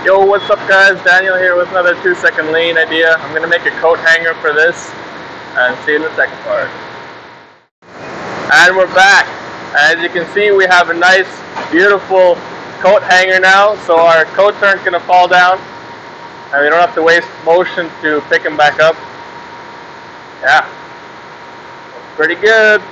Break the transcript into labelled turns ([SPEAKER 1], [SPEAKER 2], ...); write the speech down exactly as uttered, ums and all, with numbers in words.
[SPEAKER 1] Yo, what's up guys? Daniel here with another two second lean idea. I'm going to make a coat hanger for this and see you in the second part. And we're back. As you can see, we have a nice, beautiful coat hanger now, so our coats aren't going to fall down and we don't have to waste motion to pick them back up. Yeah, pretty good.